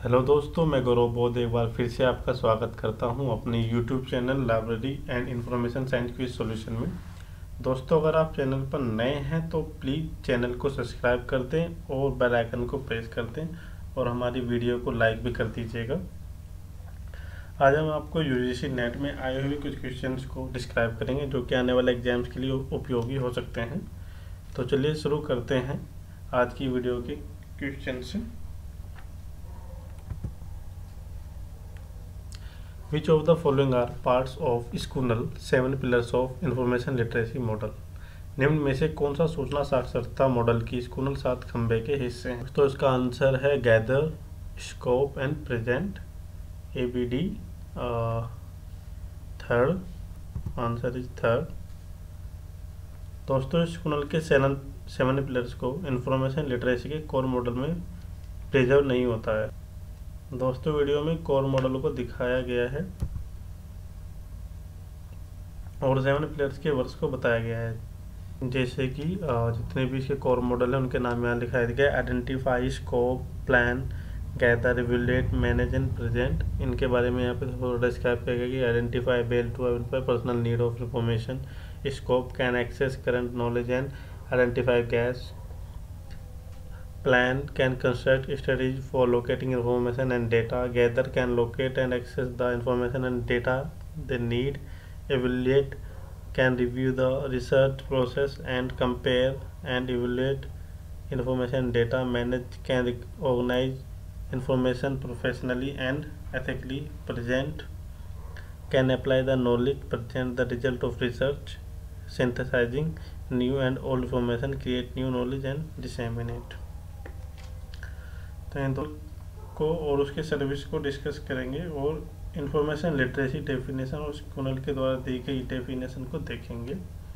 Hello दोस्तों, मैं गौरव बौद्ध एक बार फिर से आपका स्वागत करता हूं अपने YouTube channel library and information science quiz solution में। दोस्तों, अगर आप चैनल पर नए हैं तो प्लीज़ चैनल को सब्सक्राइब कर दें और बेल आइकन को प्रेस कर दें और हमारी वीडियो को लाइक भी कर दीजिएगा। आज हम आपको यूजीसी नेट में आए हुए कुछ क्वेश्चंस को डिस्क्राइब करेंगे जो कि आने वाले एग्जाम्स के लिए उपयोगी हो सकते हैं। तो चलिए शुरू करते हैं आज की वीडियो के क्वेश्चन से। Which of the following are parts of Schoonall 7 Pillars of Information Literacy Model? निम्न में से कौन सा सूचना साक्षरता मॉडल की स्कूनल 7 खंबे के हिस्से हैं? तो इसका आंसर है gather, scope and present, ABD। Third answer is third. दोस्तों, स्कूनल के 7 पिलर्स को इंफॉर्मेशन लिटरेसी के कोर मॉडल में प्रिजर्व नहीं होता है। दोस्तों, वीडियो में कोर मॉडल को दिखाया गया है और 7 पिलर्स के वर्ड्स को बताया गया है, जैसे कि जितने भी इसके कोर मॉडल हैं उनके नाम यहाँ दिखाया गया है। Identify, scope, plan, gather, evaluate, manage and present. इनके बारे में यहाँ पे थोड़ा डिस्क्राइब किया गया कि identify able to identify personal need of information, scope can access current knowledge and identify gaps, plan can construct strategies for locating information and data, gather can locate and access the information and data they need, evaluate can review the research process and compare and evaluate information and data, manage can organize information professionally and ethically, present can apply the knowledge, present the result of research, synthesizing new and old information, create new knowledge and disseminate। तो इन दो को और उसके service को discuss करेंगे और information literacy definition और स्कूनल के द्वारा दी गई डेफिनेशन को देखेंगे।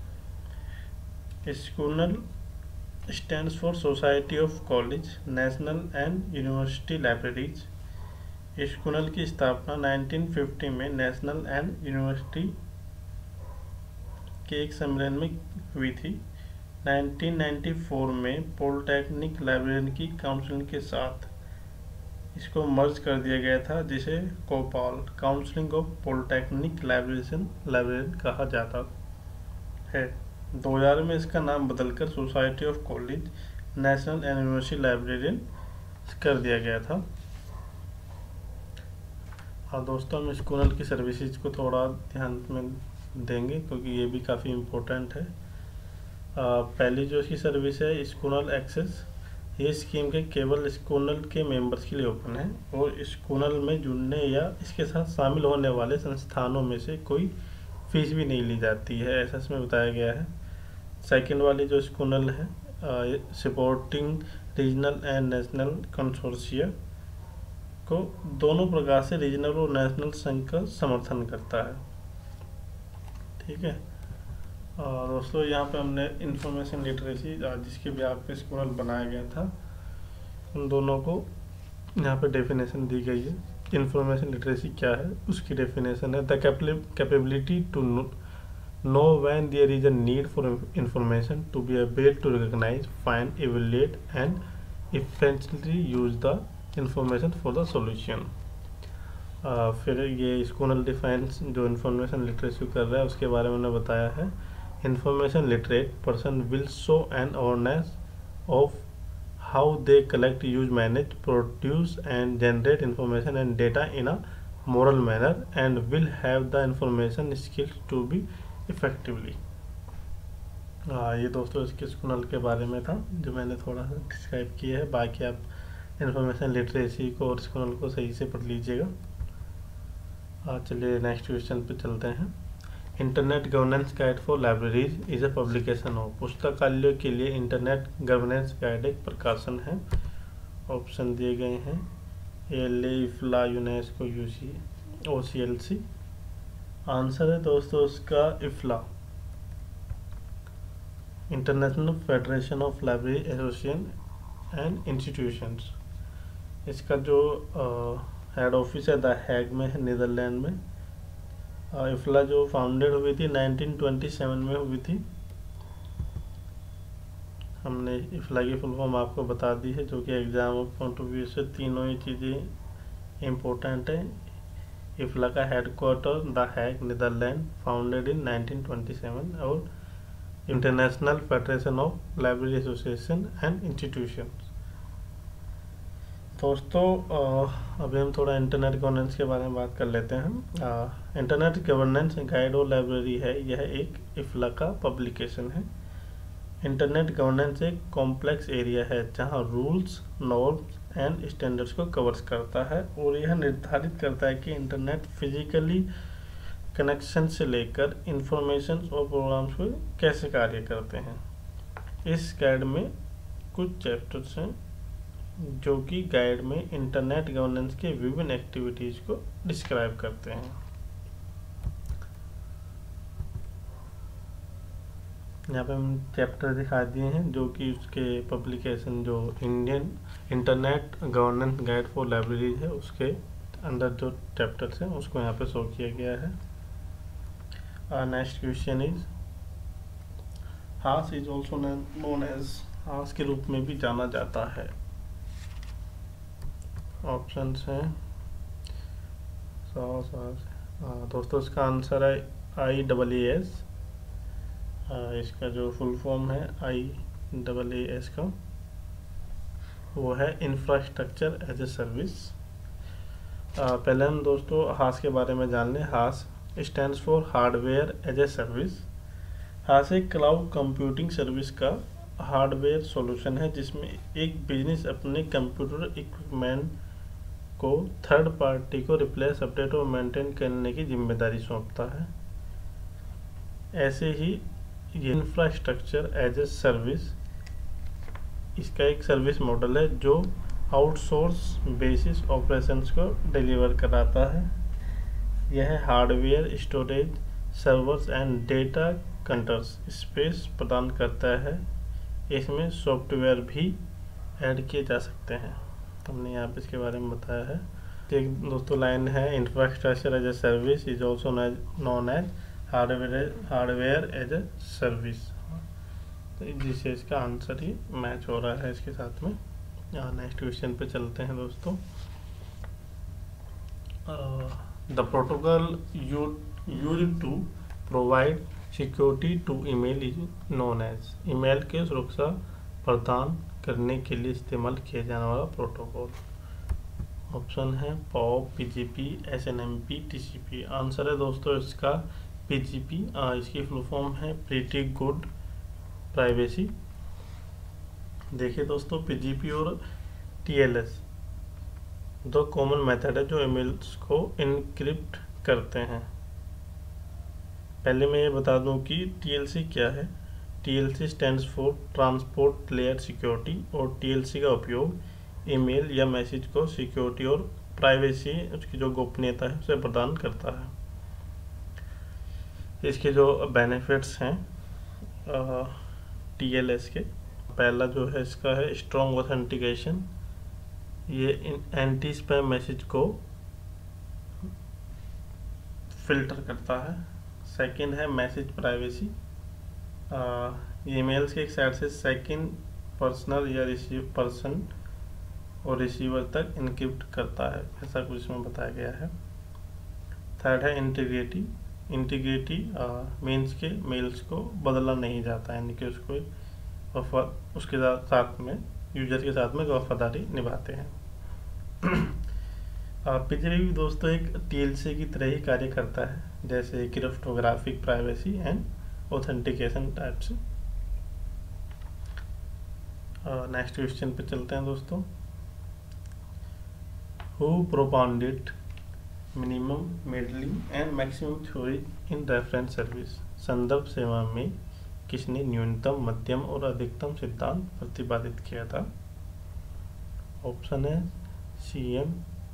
SCONUL stands for society of college, national and university libraries. SCONUL की स्थापना 1950 में नेशनल एंड यूनिवर्सिटी के एक सम्मेलन में हुई थी। 1994 में पॉलिटेक्निक लाइब्रेरियन की काउंसिल के साथ इसको मर्ज कर दिया गया था, जिसे COPOL council of polytechnic librarian कहा जाता है। 2000 में इसका नाम बदलकर society of college, national and university librarian कर दिया गया था। और दोस्तों, हम स्कूनल की सर्विसेज को थोड़ा ध्यान में देंगे क्योंकि ये भी काफ़ी इम्पोर्टेंट है। पहली जो इसकी सर्विस है स्कूनल एक्सेस, ये स्कीम के केवल स्कूनल के मेंबर्स के लिए ओपन है और स्कूनल में जुड़ने या इसके साथ शामिल होने वाले संस्थानों में से कोई फीस भी नहीं ली जाती है, ऐसा इसमें बताया गया है। सेकंड वाली जो स्कूनल है supporting regional and national consortia को दोनों प्रकार से रीजनल और नेशनल संघ का समर्थन करता है। ठीक है। दोस्तों, यहाँ पे हमने इंफॉर्मेशन लिटरेसी जिसके भी आप पे स्कूनल बनाया गया था, उन दोनों को यहाँ पे डेफिनेशन दी गई है। इंफॉर्मेशन लिटरेसी क्या है उसकी डेफिनेशन है the capability to know when there is a need for information, to be able to recognise, find, evaluate and effectively use the information for the solution. फिर ये स्कूनल डिफाइंस जो information literacy कर रहा है उसके बारे में उन्होंने बताया है। Information literate person will show an awareness of how they collect, use, manage, produce and generate information and data in a moral manner and will have the information skills to be effectively। ये दोस्तों इसके स्कूनल के बारे में था जो मैंने थोड़ा सा डिस्क्राइब किया है। बाकी आप इंफॉर्मेशन लिटरेसी को और स्कूनल को सही से पढ़ लीजिएगा। चलिए नेक्स्ट क्वेश्चन पे चलते हैं। Internet governance guide for libraries is a publication of. पुस्तकालयों के लिए इंटरनेट गवर्नेंस गाइड एक प्रकाशन है। ऑप्शन दिए गए हैं ALA, IFLA, UNESCO, OCLC। Answer है दोस्तों उसका IFLA, international federation of library association and institutions. इसका जो हेड ऑफिस है द हैग में है, नीदरलैंड में। IFLA जो फाउंडेड हुई थी 1927 में हुई थी। हमने IFLA की फुल फॉर्म आपको बता दी है, जो कि एग्जाम पॉइंट ऑफ व्यू से तीनों ही चीज़ें इम्पोर्टेंट है। इफ्ला का headquarter the Hague, Netherlands, founded in 1927 और international federation of library association and institutions. दोस्तों अभी हम थोड़ा इंटरनेट गवर्नेंस के बारे में बात कर लेते हैं। इंटरनेट गवर्नेंस गाइड और लाइब्रेरी है, यह एक इफ्ला का पब्लिकेशन है। इंटरनेट गवर्नेंस एक कॉम्प्लेक्स एरिया है जहां रूल्स, नॉर्म्स एंड स्टैंडर्ड्स को कवर्स करता है और यह निर्धारित करता है कि इंटरनेट फिजिकली कनेक्शन से लेकर इंफॉर्मेशन और प्रोग्राम्स को कैसे कार्य करते हैं। इस गाइड में कुछ चैप्टर्स हैं जो कि गाइड में इंटरनेट गवर्नेंस के विभिन्न एक्टिविटीज को डिस्क्राइब करते हैं। यहाँ पे हम चैप्टर दिखा दिए हैं जो कि उसके पब्लिकेशन, जो Indian internet governance guide for libraries है, उसके अंदर जो चैप्टर्स हैं उसको यहाँ पे शो किया गया है। Next question is HaaS is also known as, HaaS के रूप में भी जाना जाता है। ऑप्शंस हैं दोस्तों, इसका आंसर है IEES। इसका जो फुल फॉर्म है IEES का, वो है इंफ्रास्ट्रक्चर एज ए सर्विस। पहले हम दोस्तों हाश के बारे में जान लें। HaaS stands for hardware as a service. HaaS एक क्लाउड कंप्यूटिंग सर्विस का हार्डवेयर सॉल्यूशन है जिसमें एक बिजनेस अपने कंप्यूटर इक्विपमेंट को थर्ड पार्टी को रिप्लेस, अपडेट और मेंटेन करने की जिम्मेदारी सौंपता है। ऐसे ही ये इंफ्रास्ट्रक्चर एज ए सर्विस, इसका एक सर्विस मॉडल है जो आउटसोर्स बेसिस ऑपरेशंस को डिलीवर कराता है। यह hardware, storage, servers and data centres space प्रदान करता है। इसमें सॉफ्टवेयर भी ऐड किए जा सकते हैं। हमने यहाँ पे इसके बारे में बताया है। एक दोस्तों लाइन है, infrastructure as a service is also known as hardware as a service, जिससे इसका आंसर ही मैच हो रहा है इसके साथ में। नेक्स्ट क्वेश्चन पे चलते हैं दोस्तों। The protocol used to provide security to email is known as, email के सुरक्षा प्रदान करने के लिए इस्तेमाल किया जाने वाला प्रोटोकॉल। ऑप्शन है POP, PGP, SNMP, TCP। Answer है दोस्तों इसका PGP। इसकी फुल फॉर्म है प्रीटी गुड प्राइवेसी। देखिए दोस्तों, PGP और TLS दो कॉमन मेथड है जो ईमेल्स को इनक्रिप्ट करते हैं। पहले मैं ये बता दूं कि TLC क्या है। TLC stands for transport layer security और TLC का उपयोग ईमेल या मैसेज को सिक्योरिटी और प्राइवेसी, उसकी जो गोपनीयता है उसे प्रदान करता है। इसके जो बेनिफिट्स हैं TLS के, पहला जो है इसका है स्ट्रॉन्ग ऑथेंटिकेशन। ये एंटी स्पैम मैसेज को फिल्टर करता है। सेकंड है मैसेज प्राइवेसी। ईमेल्स के एक साइड से सेकंड पर्सनल या पर्सन और रिसीवर तक इनक्रिप्ट करता है, ऐसा कुछ इसमें बताया गया है। थर्ड है इंटीग्रिटी। इंटीग्रिटी मीन्स के मेल्स को बदला नहीं जाता, यानी कि उसको उसके साथ में यूजर के साथ में वफादारी निभाते हैं। PGP भी दोस्तों एक TLC की तरह ही कार्य करता है, जैसे cryptographic, privacy and authentication type से। नेक्स्ट क्वेश्चन पे चलते हैं दोस्तों। Who propounded minimum, middling and maximum theory in reference service. संदर्भ सेवा में किसने न्यूनतम, मध्यम और अधिकतम सिद्धांत प्रतिपादित किया था। ऑप्शन है CM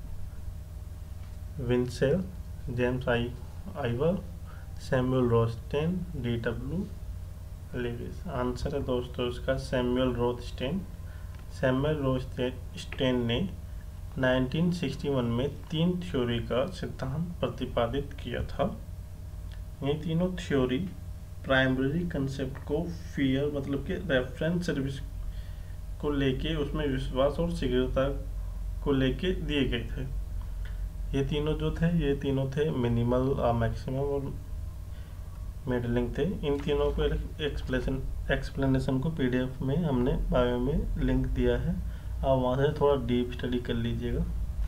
Winchell, James Wyer, Samuel Rothstein, DW Lewis. Answer है दोस्तों इसका सैमुअल रोथस्टेन। सैमुअल रोथस्टेन ने 1961 में 3 थ्योरी का सिद्धांत प्रतिपादित किया था। ये तीनों थ्योरी प्राइमरी कंसेप्ट को फियर मतलब कि रेफरेंस सर्विस को लेके, उसमें विश्वास और शीघ्रता को लेके दिए गए थे। ये तीनों थे मिनिमल, मैक्सिमम और मिडलिंग थे। इन तीनों को एक्सप्लेनेशन को पीडीएफ में हमने बायो में लिंक दिया है, आप वहाँ से थोड़ा डीप स्टडी कर लीजिएगा।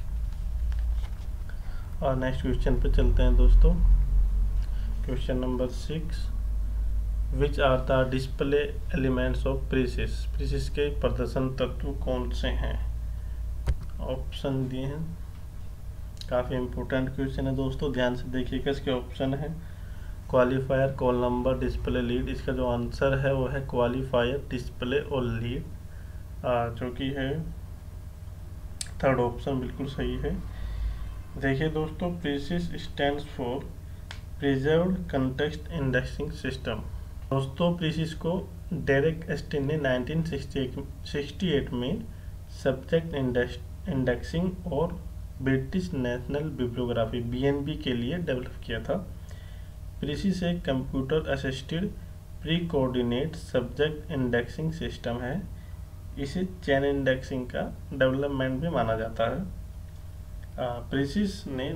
और नेक्स्ट क्वेश्चन पे चलते हैं दोस्तों। Question number 6, which are the display elements of PRECIS. PRECIS के प्रदर्शन तत्व कौन से हैं? ऑप्शन दिए हैं, काफ़ी इंपॉर्टेंट क्वेश्चन है दोस्तों, ध्यान से देखिएगा। इसके ऑप्शन है qualifier, call number, display, lead. इसका जो आंसर है वो है क्वालिफायर, डिस्प्ले और लीड, जो कि है थर्ड ऑप्शन बिल्कुल सही है। देखिए दोस्तों, PRECIS stands for preserved context indexing system. दोस्तों प्रीसिस को डेरेक एस्टिन ने 1968 में सब्जेक्ट इंडेक्सिंग और ब्रिटिश नेशनल बिब्लियोग्राफी (BNB) के लिए डेवलप किया था। प्रीसिस एक computer assisted pre coordinate subject indexing system है। इसे चेन इंडेक्सिंग का डेवलपमेंट भी माना जाता है। प्रीसिस ने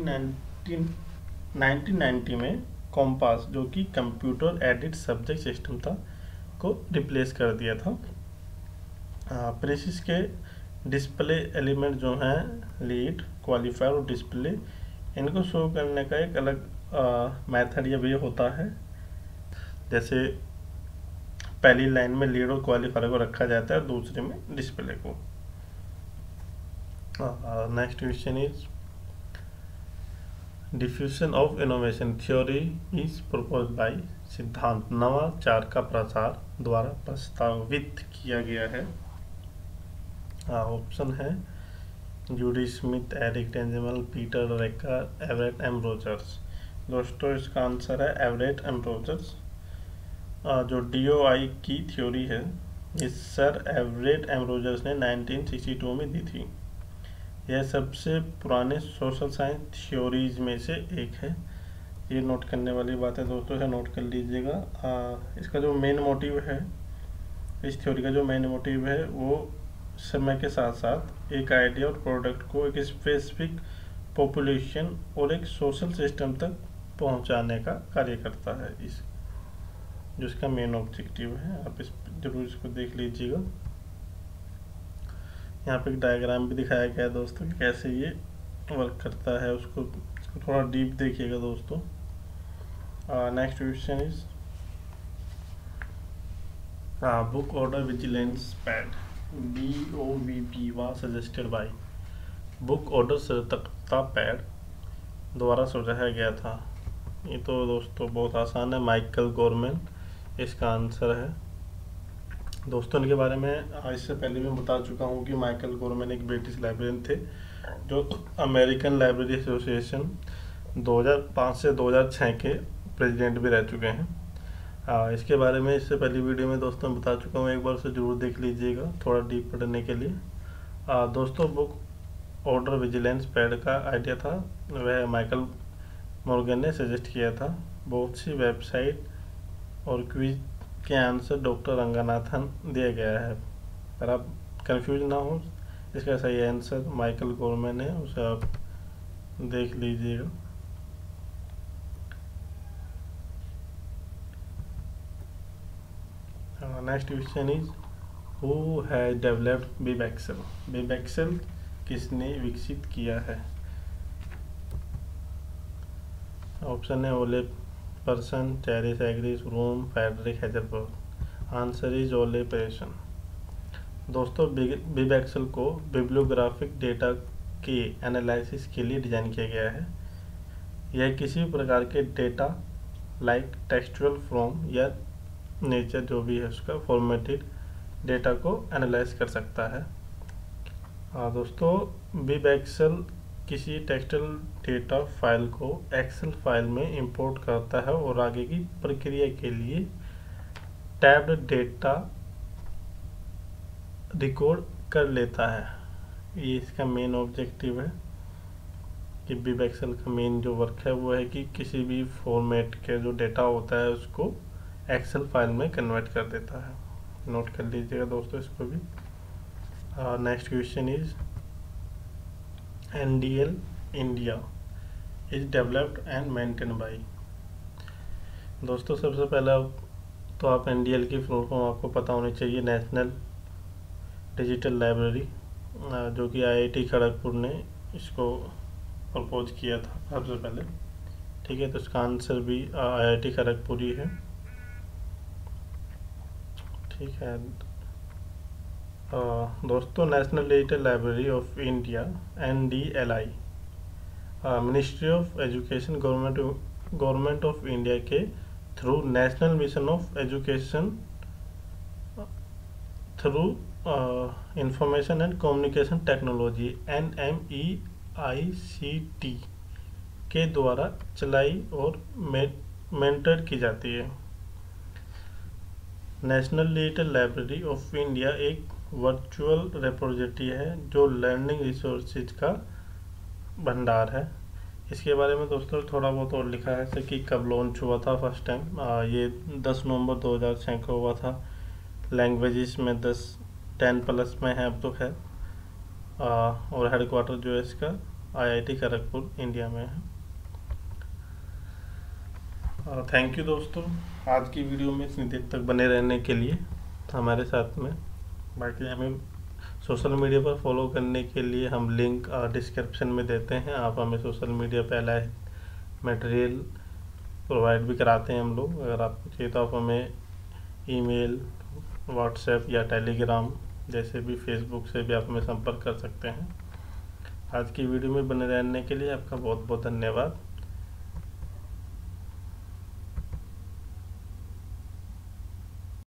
1990 में कॉम्पास, जो कि कंप्यूटर एडेड सब्जेक्ट सिस्टम था, को रिप्लेस कर दिया था। प्रीसिस के डिस्प्ले एलिमेंट जो हैं लीड, क्वालिफायर और डिस्प्ले, इनको शो करने का एक अलग मेथड या वे होता है। जैसे पहली लाइन में लीड और क्वालिफायर को रखा जाता है, दूसरे में डिस्प्ले को। Next question is diffusion of innovation theory is proposed by सिद्धांत नवाचार का प्रसार द्वारा प्रस्तावित किया गया है। ऑप्शन है Judy Smith, Eric Tengemal, Peter Drucker, Everett M Rogers. दोस्तों इसका आंसर है एवरेट एम्ब्रोजर्स। जो DOI की थ्योरी है, इस सर एवरेट एम्ब्रोजर्स ने 1962 में दी थी। यह सबसे पुराने सोशल साइंस थ्योरीज में से एक है। ये नोट करने वाली बात है दोस्तों, इसे नोट कर लीजिएगा। इसका जो मेन मोटिव है, इस थ्योरी का जो मेन मोटिव है, वो समय के साथ साथ एक आइडिया और प्रोडक्ट को एक स्पेसिफिक पॉपुलेशन और एक सोशल सिस्टम तक पहुंचाने का कार्य करता है। इस जिसका मेन ऑब्जेक्टिव है, आप जरूर इसको देख लीजिएगा। यहाँ पे एक डायग्राम भी दिखाया गया है दोस्तों कि कैसे ये वर्क करता है, उसको थोड़ा डीप देखिएगा दोस्तों। Next question is book order vigilance pad BOVP was suggested by. Book order सतर्कता पैड द्वारा सुझाया गया था। ये तो दोस्तों बहुत आसान है, माइकल गोरमैन इसका आंसर है। दोस्तों इनके बारे में इससे पहले मैं बता चुका हूँ कि माइकल गोरमैन एक ब्रिटिश लाइब्रेरियन थे, जो अमेरिकन लाइब्रेरी एसोसिएशन 2005 से 2006 के प्रेसिडेंट भी रह चुके हैं। इसके बारे में इससे पहली वीडियो में दोस्तों बता चुका हूँ, एक बार उसे जरूर देख लीजिएगा थोड़ा डीप पढ़ने के लिए। दोस्तों बुक ऑर्डर विजिलेंस पैड का आइडिया था, वह माइकल मॉर्गन ने सजेस्ट किया था। बहुत सी वेबसाइट और क्विज के आंसर डॉक्टर रंगनाथन दिया गया है, पर आप कंफ्यूज ना हो, इसका सही आंसर माइकल गोरमैन है, उसे आप देख लीजिएगा। Next question is who has developed BibExcel. BibExcel किसने विकसित किया है? ऑप्शन है Olle Persson, Charis Agris, room, Frederick Hazelberg. Answer is Olle Persson. दोस्तों बिब एक्सेल को बिब्लियोग्राफिक डेटा के एनालिसिस के लिए डिजाइन किया गया है। यह किसी भी प्रकार के डेटा लाइक टेक्सचुअल फॉर्म या नेचर जो भी है उसका फॉर्मेटेड डेटा को एनालाइज कर सकता है। दोस्तों बिब एक्सेल किसी टेक्सटुअल डेटा फाइल को एक्सेल फाइल में इंपोर्ट करता है और आगे की प्रक्रिया के लिए टैब्ड डेटा रिकॉर्ड कर लेता है। ये इसका मेन ऑब्जेक्टिव है कि बिब एक्सेल का मेन जो वर्क है वो है कि किसी भी फॉर्मेट के जो डेटा होता है उसको एक्सेल फाइल में कन्वर्ट कर देता है। नोट कर लीजिएगा दोस्तों इसको भी। Next question is NDL India is developed and maintain by. दोस्तों सबसे पहला तो आप एनडीएल की फुल फॉर्म आपको पता होनी चाहिए, नेशनल डिजिटल लाइब्रेरी, जो कि आईआईटी खड़गपुर ने इसको प्रपोज किया था सबसे पहले। ठीक है, तो इसका आंसर भी आईआईटी खड़गपुर ही है। ठीक है दोस्तों, national digital library of India NDLI ministry of education government of India के through national mission of education through information and communication technology NMEICT के द्वारा चलाई और मेंटर की जाती है। National digital library of India एक वर्चुअल रिपोजिटरी है जो लर्निंग रिसोर्सेज का भंडार है। इसके बारे में दोस्तों थोड़ा बहुत और लिखा है, जैसे कि कब लॉन्च हुआ था फर्स्ट टाइम, ये 10 नवंबर 2006 को हुआ था। लैंग्वेजेस में 10+ में है अब तो खैर, और हेडक्वार्टर जो है इसका आईआईटी खड़गपुर इंडिया में है। थैंक यू दोस्तों, आज की वीडियो में इतनी देर तक बने रहने के लिए हमारे साथ में। बाकी हमें सोशल मीडिया पर फॉलो करने के लिए हम लिंक डिस्क्रिप्शन में देते हैं। आप हमें सोशल मीडिया पे लाइव मटेरियल प्रोवाइड भी कराते हैं हम लोग। अगर आपको चाहिए तो आप हमें ईमेल, व्हाट्सएप या टेलीग्राम जैसे भी, फेसबुक से भी आप हमें संपर्क कर सकते हैं। आज की वीडियो में बने रहने के लिए आपका बहुत बहुत धन्यवाद।